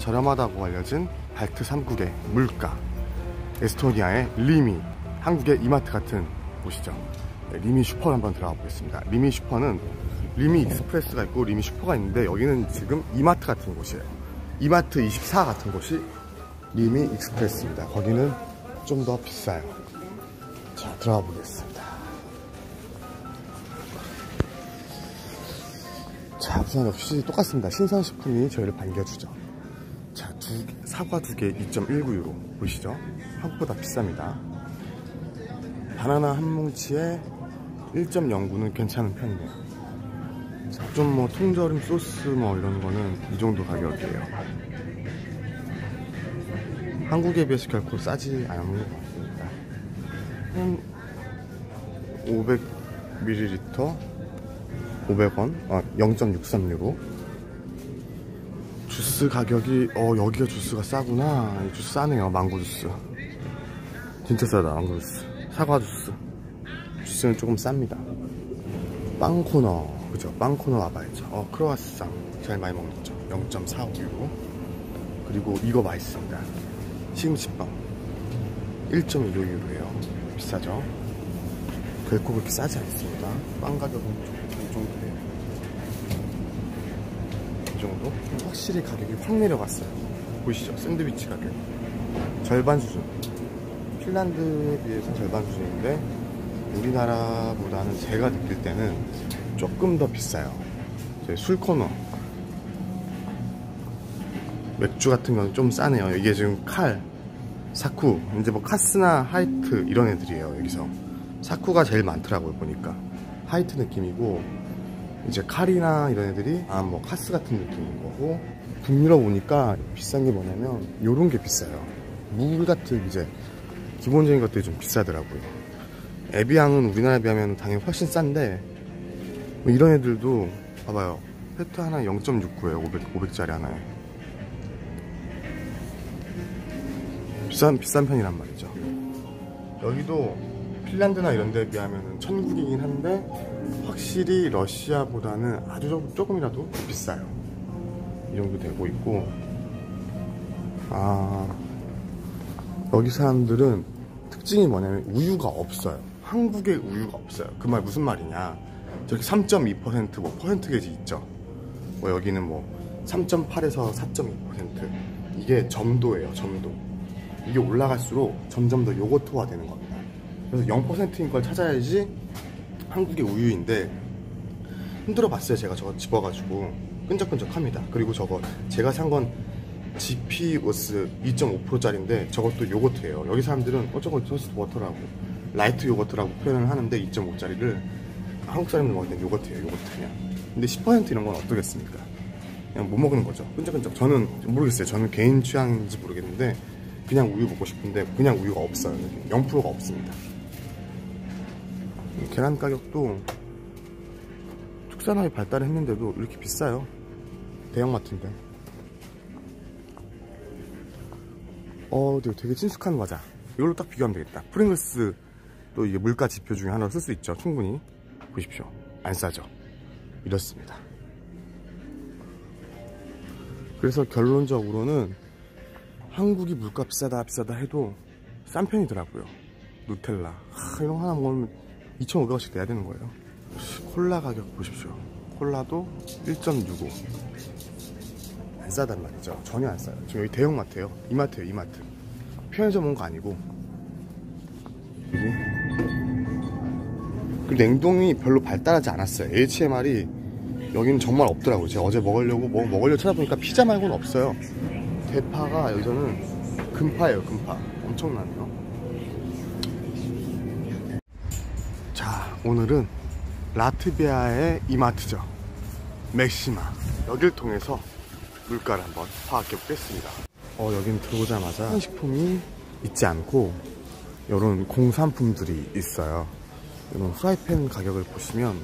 저렴하다고 알려진 발트 3국의 물가, 에스토니아의 리미, 한국의 이마트 같은 곳이죠. 네, 리미 슈퍼를 한번 들어가 보겠습니다. 리미 슈퍼는 리미 익스프레스가 있고 리미 슈퍼가 있는데, 여기는 지금 이마트 같은 곳이에요. 이마트 24 같은 곳이 리미 익스프레스입니다. 거기는 좀 더 비싸요. 자, 들어가 보겠습니다. 자, 우선 역시 똑같습니다. 신선식품이 저희를 반겨주죠. 자, 사과 2개 2.19유로 보이시죠? 한국보다 비쌉니다. 바나나 한 뭉치에 1.09는 괜찮은 편이네요. 자, 좀 뭐 통조림 소스 뭐 이런 거는 이 정도 가격이에요. 한국에 비해서 결코 싸지 않은 것 같습니다. 한 500ml 500원, 0.63유로. 주스 가격이, 여기가 주스가 싸구나. 이 주스 싸네요. 망고 주스 진짜 싸다. 망고 주스, 사과 주스. 주스는 조금 쌉니다. 빵 코너, 그죠? 빵 코너 와봐야죠. 크로와상 제일 많이 먹는 죠. 0.45유로. 그리고 이거 맛있습니다. 시금치빵 1.15유로예요 비싸죠? 결코 그렇게 싸지 않습니다. 빵 가격은 좀 이 정도 돼요. 이 정도? 확실히 가격이 확 내려갔어요. 보이시죠? 샌드위치 가격 절반 수준. 핀란드에 비해서 절반 수준인데, 우리나라보다는 제가 느낄 때는 조금 더 비싸요. 술 코너, 맥주 같은 건 좀 싸네요. 이게 지금 칼, 사쿠, 이제 뭐 카스나 하이트 이런 애들이에요. 여기서 사쿠가 제일 많더라고요 보니까. 하이트 느낌이고, 이제 칼이나 이런 애들이 뭐 카스 같은 느낌인 거고. 북유럽 오니까 비싼 게 뭐냐면 요런 게 비싸요. 물 같은 이제 기본적인 것들이 좀 비싸더라고요. 에비앙은 우리나라에 비하면 당연히 훨씬 싼데, 뭐 이런 애들도 봐봐요. 페트 하나에 0.69에요 500짜리 하나에. 비싼 편이란 말이죠. 여기도 핀란드나 이런 데에 비하면 천국이긴 한데, 확실히 러시아보다는 아주 조금이라도 비싸요. 이 정도 되고 있고. 여기 사람들은 특징이 뭐냐면 우유가 없어요. 한국에 우유가 없어요. 그 말 무슨 말이냐, 저렇게 3.2% 뭐 퍼센트 게지 있죠. 뭐 여기는 뭐 3.8에서 4.2%, 이게 점도예요. 점도. 이게 올라갈수록 점점 더 요거트화 되는 겁니다. 그래서 0%인 걸 찾아야지 한국의 우유인데, 흔들어 봤어요. 제가 저거 집어가지고 끈적끈적합니다. 그리고 저거 제가 산 건 GPOS 2.5%짜리인데 저것도 요거트예요. 여기 사람들은 저거 저스트 워터라고, 라이트 요거트라고 표현을 하는데, 2.5짜리를 한국 사람들 먹을 땐 요거트예요. 요거트 그냥. 근데 10% 이런 건 어떠겠습니까? 그냥 못 먹는 거죠. 끈적끈적. 저는 모르겠어요. 저는 개인 취향인지 모르겠는데 그냥 우유 먹고 싶은데 그냥 우유가 없어요. 여기 0%가 없습니다. 계란 가격도 축산업이 발달했는데도 이렇게 비싸요. 대형마트인데. 되게 친숙한 과자. 이걸로 딱 비교하면 되겠다. 프링글스, 또 이게 물가 지표 중에 하나로 쓸 수 있죠. 충분히. 보십시오. 안 싸죠. 이렇습니다. 그래서 결론적으로는 한국이 물가 비싸다 해도 싼 편이더라고요. 누텔라 이런 거 하나 먹으면 2,500원씩 내야 되는 거예요. 콜라 가격 보십시오. 콜라도 1.65. 안 싸단 말이죠. 전혀 안 싸요. 지금 여기 대형마트예요. 이마트예요. 이마트. 편의점 온 거 아니고. 그 냉동이 별로 발달하지 않았어요. HMR이 여기는 정말 없더라고요. 제가 어제 먹으려고 찾아보니까 피자 말고는 없어요. 대파가 여기서는 금파예요. 금파. 엄청나네요. 자, 오늘은 라트비아의 이마트죠. 맥시마. 여길 통해서 물가를 한번 파악해 보겠습니다. 여긴 들어오자마자 식품이 있지 않고 이런 공산품들이 있어요. 이런 후라이팬 가격을 보시면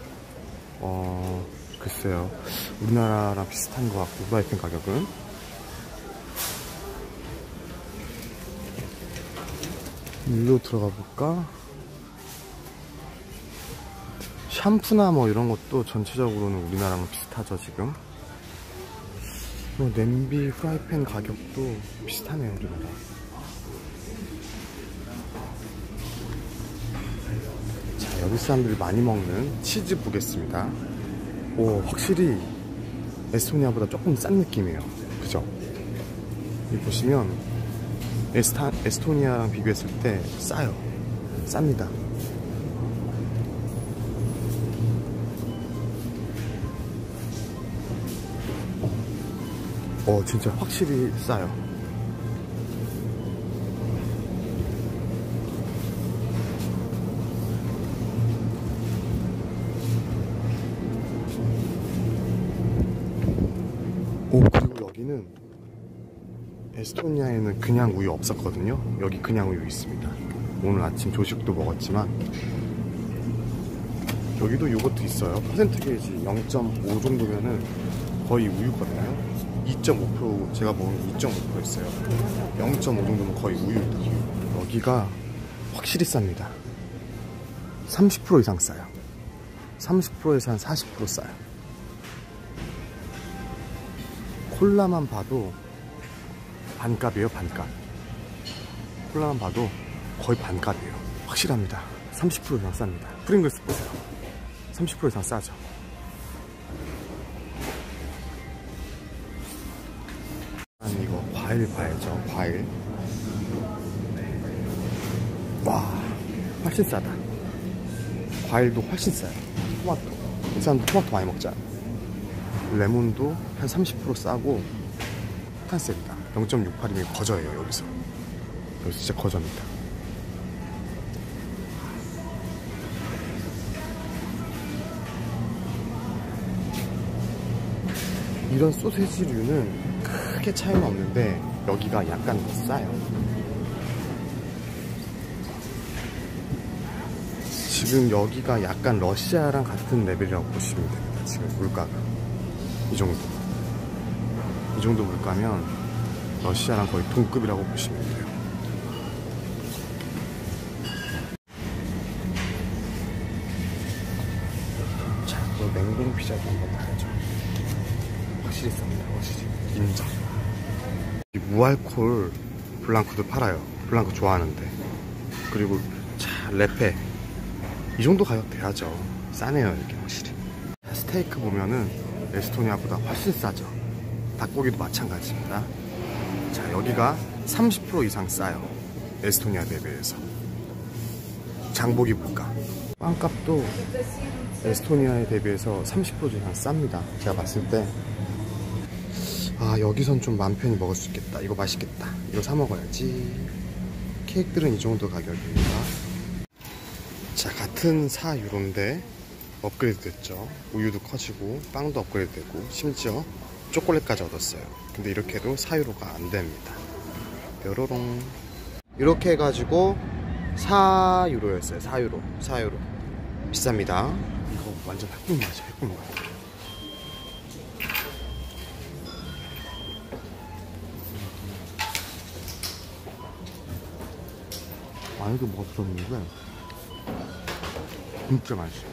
글쎄요, 우리나라랑 비슷한 것 같고, 후라이팬 가격은 일로 들어가 볼까? 샴푸나 뭐 이런 것도 전체적으로는 우리나라랑 비슷하죠. 지금 뭐 냄비 프라이팬 가격도 비슷하네요 우리나라. 자, 여기 사람들이 많이 먹는 치즈 보겠습니다. 오, 확실히 에스토니아보다 조금 싼 느낌이에요. 그죠? 여기 보시면 에스토니아랑 비교했을 때 싸요. 쌉니다. 진짜 확실히 싸요. 그리고 여기는 에스토니아에는 그냥 우유 없었거든요. 여기 그냥 우유 있습니다. 오늘 아침 조식도 먹었지만 여기도 요거트 있어요. 퍼센트 게이지 0.5 정도면은 거의 우유거든요. 2.5% 제가 먹은 게 2.5% 있어요. 0.5 정도면 거의 우유입니다. 여기가 확실히 쌉니다. 30% 이상 싸요. 30%에서 한 40% 싸요. 콜라만 봐도 반값이에요. 반값. 콜라만 봐도 거의 반값이에요. 확실합니다. 30% 이상 쌉니다. 프링글스 보세요. 30% 이상 싸죠. 이거 과일 봐야죠. 과일. 와, 훨씬 싸다. 과일도 훨씬 싸요. 토마토. 이 사람도 토마토 많이 먹잖아. 레몬도 한 30% 싸고 탄셉니다. 0.68이면 거저예요. 여기서 진짜 거저입니다. 이런 소세지류는 크게 차이는 없는데 여기가 약간 더 싸요. 지금 여기가 약간 러시아랑 같은 레벨이라고 보시면 됩니다. 지금 물가가 이 정도 물가면 러시아랑 거의 동급이라고 보시면 돼요. 자, 그럼 냉동 피자도 한번 봐야죠. 확실히 쌉니다. 확실히 인정. 이 무알콜 블랑크도 팔아요. 블랑크 좋아하는데. 그리고 자, 레페 이 정도 가격 돼야죠. 싸네요. 이렇게 확실히. 스테이크 보면은 에스토니아보다 훨씬 싸죠. 닭고기도 마찬가지입니다. 자, 여기가 30% 이상 싸요. 에스토니아 대비해서. 장보기 물가. 빵값도 에스토니아에 대비해서 30% 이상 쌉니다. 제가 봤을 때 여기선 좀 마음 편히 먹을 수 있겠다. 이거 맛있겠다. 이거 사 먹어야지. 케이크들은 이 정도 가격입니다. 자, 같은 4유로인데 업그레이드 됐죠. 우유도 커지고 빵도 업그레이드 되고 심지어 초콜릿까지 얻었어요. 근데 이렇게 해도 4유로가 안 됩니다. 뾰로롱. 이렇게 해가지고 4유로였어요. 4유로 비쌉니다. 이거 완전 핵불맛이야. 핵불맛. 이게 뭐가 들어있는 거야? 진짜 맛있어.